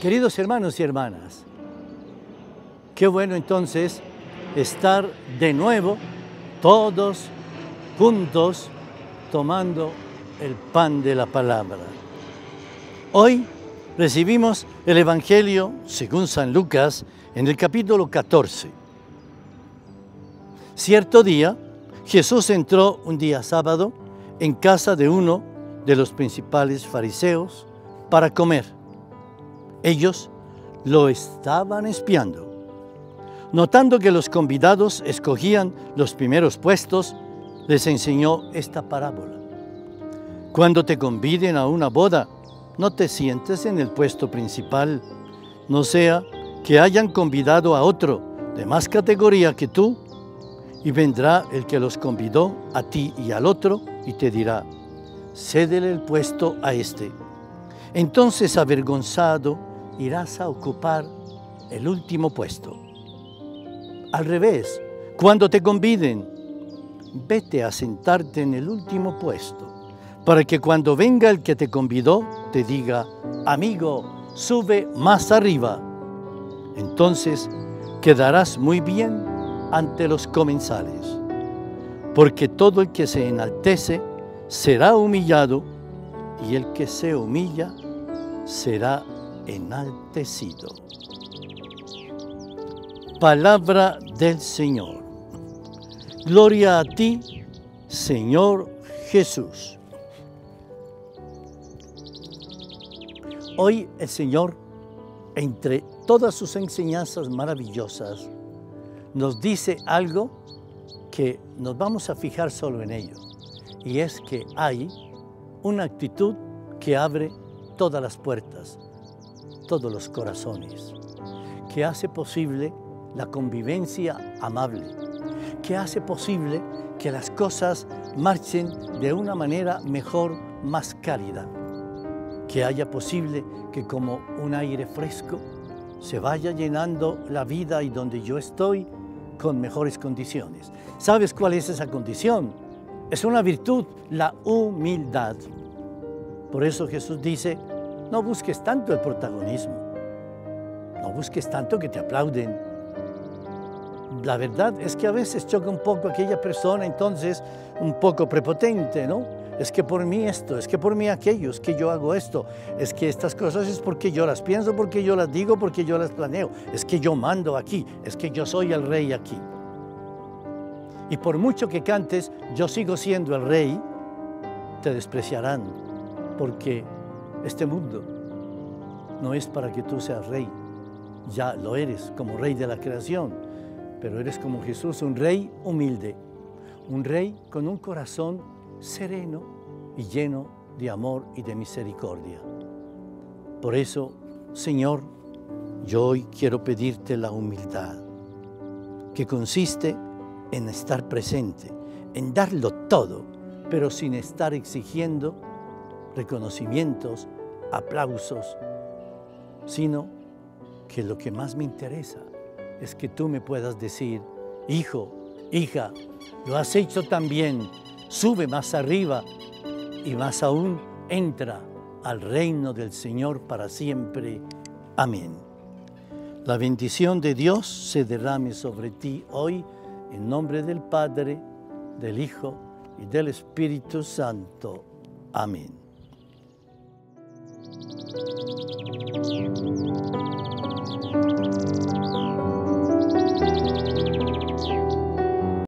Queridos hermanos y hermanas, qué bueno entonces estar de nuevo todos juntos tomando el pan de la palabra. Hoy recibimos el Evangelio según San Lucas en el capítulo 14. Cierto día, Jesús entró un día sábado en casa de uno de los principales fariseos para comer. Ellos lo estaban espiando. Notando que los convidados escogían los primeros puestos, les enseñó esta parábola. Cuando te conviden a una boda, no te sientes en el puesto principal, no sea que hayan convidado a otro de más categoría que tú, y vendrá el que los convidó a ti y al otro, y te dirá, cédele el puesto a este. Entonces, avergonzado, irás a ocupar el último puesto. Al revés, cuando te conviden, vete a sentarte en el último puesto, para que cuando venga el que te convidó, te diga, amigo, sube más arriba. Entonces quedarás muy bien ante los comensales, porque todo el que se enaltece será humillado, y el que se humilla será enaltecido. Palabra del Señor. Gloria a ti, Señor Jesús. Hoy el Señor, entre todas sus enseñanzas maravillosas, nos dice algo que nos vamos a fijar solo en ello, y es que hay una actitud que abre todas las puertas, todos los corazones, que hace posible la convivencia amable, que hace posible que las cosas marchen de una manera mejor, más cálida, que haya posible que como un aire fresco se vaya llenando la vida y donde yo estoy con mejores condiciones. ¿Sabes cuál es esa condición? Es una virtud, la humildad. Por eso Jesús dice, no busques tanto el protagonismo, no busques tanto que te aplauden. La verdad es que a veces choca un poco aquella persona, entonces, un poco prepotente, ¿no? Es que por mí esto, es que por mí aquello, es que yo hago esto, es que estas cosas es porque yo las pienso, porque yo las digo, porque yo las planeo, es que yo mando aquí, es que yo soy el rey aquí. Y por mucho que cantes, yo sigo siendo el rey, te despreciarán, porque este mundo no es para que tú seas rey, ya lo eres como rey de la creación, pero eres como Jesús, un rey humilde, un rey con un corazón sereno y lleno de amor y de misericordia. Por eso, Señor, yo hoy quiero pedirte la humildad, que consiste en estar presente, en darlo todo, pero sin estar exigiendo reconocimientos, aplausos, sino que lo que más me interesa es que tú me puedas decir, hijo, hija, lo has hecho tan bien, sube más arriba y más aún entra al reino del Señor para siempre. Amén. La bendición de Dios se derrame sobre ti hoy, en nombre del Padre, del Hijo y del Espíritu Santo. Amén.